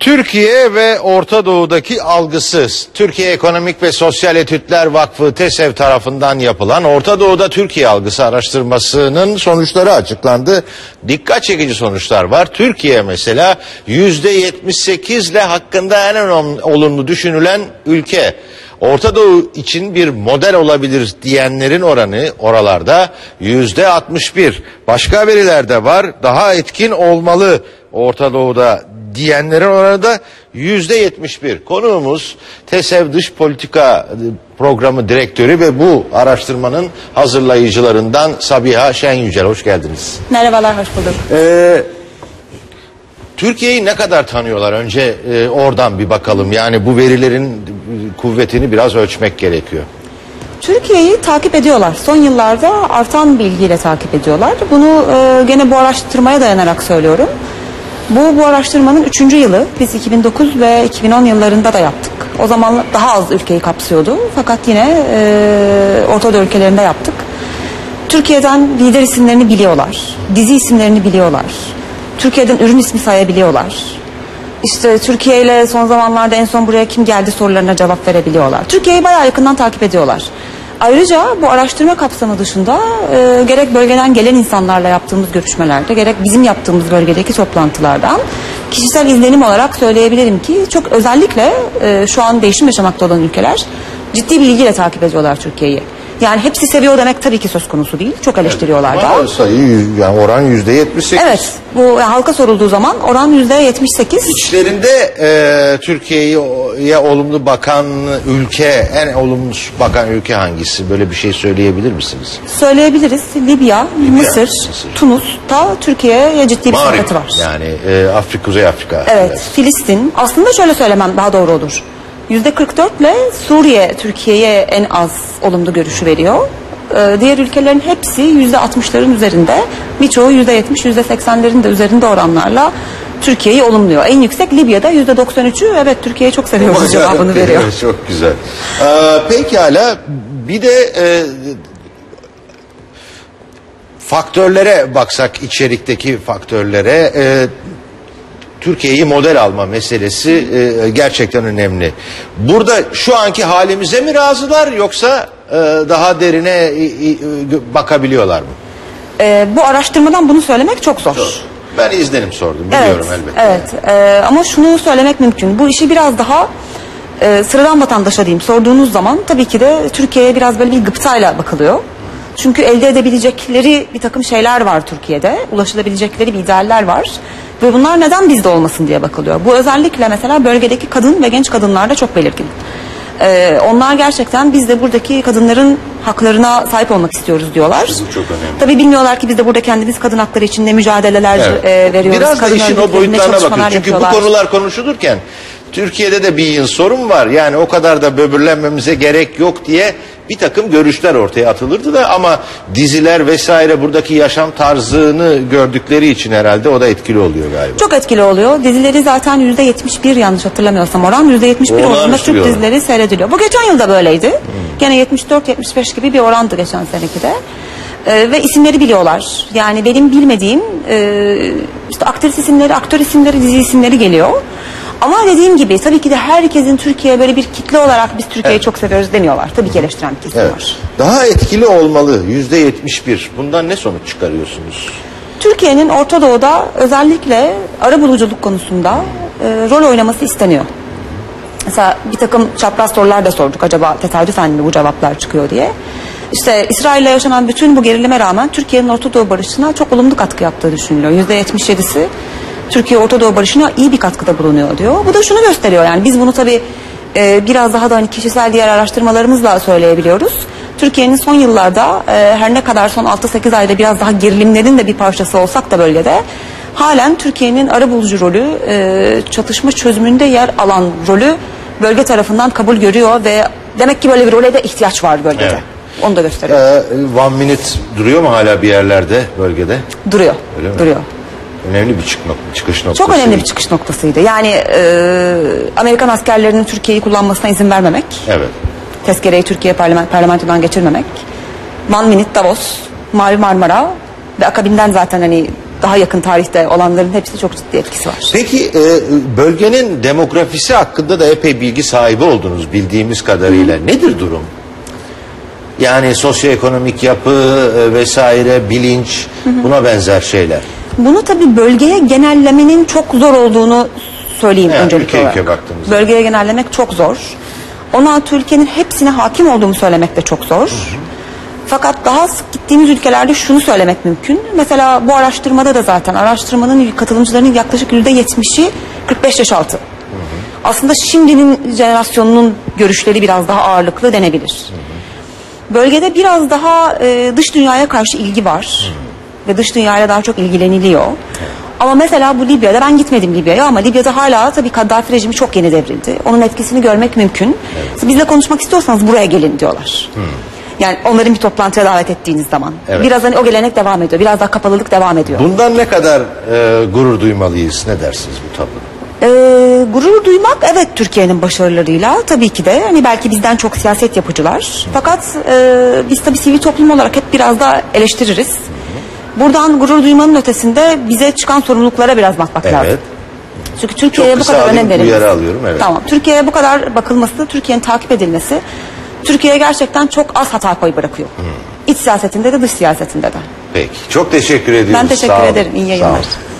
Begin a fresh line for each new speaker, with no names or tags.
Türkiye ve Orta Doğu'daki algısı, Türkiye Ekonomik ve Sosyal Etütler Vakfı TESEV tarafından yapılan Orta Doğu'da Türkiye algısı araştırmasının sonuçları açıklandı. Dikkat çekici sonuçlar var. Türkiye mesela %78 ile hakkında en olumlu düşünülen ülke. Orta Doğu için bir model olabilir diyenlerin oranı oralarda %61. Başka veriler de var. Daha etkin olmalı Orta Doğu'da diyenlerin oranı da %71. Konuğumuz TESEV Dış Politika Programı Direktörü ve bu araştırmanın hazırlayıcılarından Sabiha Şen Yücel. Hoş geldiniz.
Merhabalar, hoş bulduk.
Türkiye'yi ne kadar tanıyorlar? Önce oradan bir bakalım. Yani bu verilerin kuvvetini biraz ölçmek gerekiyor.
Türkiye'yi takip ediyorlar. Son yıllarda artan bilgiyle takip ediyorlar. Bunu gene bu araştırmaya dayanarak söylüyorum. Bu araştırmanın 3. yılı. Biz 2009 ve 2010 yıllarında da yaptık. O zaman daha az ülkeyi kapsıyordu. Fakat yine Orta Doğu ülkelerinde yaptık. Türkiye'den lider isimlerini biliyorlar. Dizi isimlerini biliyorlar. Türkiye'den ürün ismi sayabiliyorlar. İşte Türkiye ile son zamanlarda en son buraya kim geldi sorularına cevap verebiliyorlar. Türkiye'yi bayağı yakından takip ediyorlar. Ayrıca bu araştırma kapsamı dışında gerek bölgeden gelen insanlarla yaptığımız görüşmelerde, gerek bizim yaptığımız bölgedeki toplantılardan kişisel izlenim olarak söyleyebilirim ki çok özellikle şu an değişim yaşamakta olan ülkeler ciddi bir ilgiyle takip ediyorlar Türkiye'yi. Yani hepsi seviyor demek tabii ki söz konusu değil. Çok eleştiriyorlar da.
Ama sayı yani oran %78.
Evet. Bu halka sorulduğu zaman oran %78.
İçlerinde Türkiye'ye olumlu bakan ülke, en olumlu bakan ülke hangisi? Böyle bir şey söyleyebilir misiniz?
Söyleyebiliriz. Libya, Mısır, Tunus'ta Türkiye'ye ciddi bir sempati var.
Yani Kuzey Afrika.
Evet. Filistin. Aslında şöyle söylemem daha doğru olur. %44 ile Suriye Türkiye'ye en az olumlu görüşü veriyor. Diğer ülkelerin hepsi %60'ların üzerinde. Birçoğu %70, %80'lerin de üzerinde oranlarla Türkiye'yi olumluyor. En yüksek Libya'da %93'ü evet Türkiye'yi çok seviyoruz cevabını veriyor.
Çok güzel. Pekala bir de faktörlere baksak, içerikteki faktörlere Türkiye'yi model alma meselesi gerçekten önemli. Burada şu anki halimize mi razılar yoksa daha derine bakabiliyorlar mı?
Bu araştırmadan bunu söylemek çok zor.
Ben izlenim sordum, biliyorum elbette.
Evet, ama şunu söylemek mümkün. Bu işi biraz daha sıradan vatandaşa diyeyim sorduğunuz zaman tabii ki de Türkiye'ye biraz böyle bir gıptayla bakılıyor. Çünkü elde edebilecekleri bir takım şeyler var Türkiye'de. Ulaşılabilecekleri bir idealler var. Ve bunlar neden bizde olmasın diye bakılıyor. Bu özellikle mesela bölgedeki kadın ve genç kadınlarda çok belirgin. Onlar gerçekten biz de buradaki kadınların haklarına sahip olmak istiyoruz diyorlar.
Bu çok önemli.
Tabii bilmiyorlar ki biz de burada kendimiz kadın hakları için ne mücadeleler veriyoruz.
Biraz da işin o boyutlarına bakıyor. Çünkü
yapıyorlar.
Bu konular konuşulurken Türkiye'de de bir yığın sorun var. Yani o kadar da böbürlenmemize gerek yok diye bir takım görüşler ortaya atılırdı da ama diziler vesaire buradaki yaşam tarzını gördükleri için herhalde o da etkili oluyor galiba.
Çok etkili oluyor. Dizileri zaten %71 yanlış hatırlamıyorsam oran %71 oranında Türk dizileri seyrediliyor. Bu geçen yılda böyleydi. Gene 74-75 gibi bir orandı geçen seneki de. Ve isimleri biliyorlar. Yani benim bilmediğim işte aktris isimleri, aktör isimleri, dizi isimleri geliyor. Ama dediğim gibi tabii ki de herkesin Türkiye böyle bir kitle olarak biz Türkiye'yi çok seviyoruz demiyorlar. Tabii ki eleştiren bir kesim var.
Daha etkili olmalı %71. Bundan ne sonuç çıkarıyorsunuz?
Türkiye'nin Orta Doğu'da özellikle arabuluculuk konusunda rol oynaması isteniyor. Mesela bir takım çapraz sorular da sorduk. Acaba tesadüfen mi bu cevaplar çıkıyor diye. İşte İsrail'le yaşanan bütün bu gerilime rağmen Türkiye'nin Orta Doğu barışına çok olumlu katkı yaptığı düşünülüyor. %77'si Türkiye Orta Doğu barışına iyi bir katkıda bulunuyor diyor. Bu da şunu gösteriyor yani biz bunu tabii biraz daha da hani kişisel diğer araştırmalarımızla söyleyebiliyoruz. Türkiye'nin son yıllarda her ne kadar son 6-8 ayda biraz daha gerilimlerin de bir parçası olsak da bölgede halen Türkiye'nin arabulucu rolü çatışma çözümünde yer alan rolü bölge tarafından kabul görüyor ve demek ki böyle bir role de ihtiyaç var bölgede. Evet. Onu da gösteriyor.
One Minute duruyor mu hala bir yerlerde bölgede?
Duruyor. Duruyor.
Önemli bir çıkış noktası.
Çok önemli bir çıkış noktasıydı. Yani Amerikan askerlerinin Türkiye'yi kullanmasına izin vermemek.
Evet.
Tezkereyi Türkiye parlamentodan geçirmemek. One Minute Davos, Mavi Marmara ve akabinden zaten hani daha yakın tarihte olanların hepsi çok ciddi etkisi var.
Peki bölgenin demografisi hakkında da epey bilgi sahibi oldunuz bildiğimiz kadarıyla. Nedir durum? Yani sosyoekonomik yapı vesaire, bilinç, buna benzer şeyler.
Bunu tabii bölgeye genellemenin çok zor olduğunu söyleyeyim
Yani
öncelikli olarak.
ülkeye baktığınızda.
Bölgeye genellemek çok zor. 16 ülkenin hepsine hakim olduğumu söylemek de çok zor. Fakat daha sık gittiğimiz ülkelerde şunu söylemek mümkün. Mesela bu araştırmada da zaten araştırmanın katılımcılarının yaklaşık %70'i 45 yaş altı. Aslında şimdinin jenerasyonunun görüşleri biraz daha ağırlıklı denebilir. Bölgede biraz daha dış dünyaya karşı ilgi var. Ve dış dünyayla daha çok ilgileniliyor. Ama mesela bu Libya'da, ben gitmedim Libya'ya ama Libya'da hala tabii Kaddafi rejimi çok yeni devrildi. Onun etkisini görmek mümkün. Bizle konuşmak istiyorsanız buraya gelin diyorlar. Yani onların bir toplantıya davet ettiğiniz zaman.
Evet.
Biraz hani o gelenek devam ediyor. Biraz daha kapalılık devam ediyor.
Bundan ne kadar gurur duymalıyız? Ne dersiniz bu tablo?
Gurur duymak, evet, Türkiye'nin başarılarıyla tabii ki de. Hani belki bizden çok siyaset yapıcılar. Fakat biz tabii sivil toplum olarak hep biraz da eleştiririz. Buradan gurur duymanın ötesinde bize çıkan sorumluluklara biraz bakmak lazım. Çünkü Türkiye'ye bu kadar önem verilmesi.
Uyarı alıyorum, evet.
Tamam. Türkiye'ye bu kadar bakılması, Türkiye'nin takip edilmesi, Türkiye'ye gerçekten çok az hata payı bırakıyor. İç siyasetinde de dış siyasetinde de.
Peki. Çok teşekkür ediyoruz.
Ben teşekkür
Sağ olun.
ederim. İyi
Sağ
yayınlar.
olun.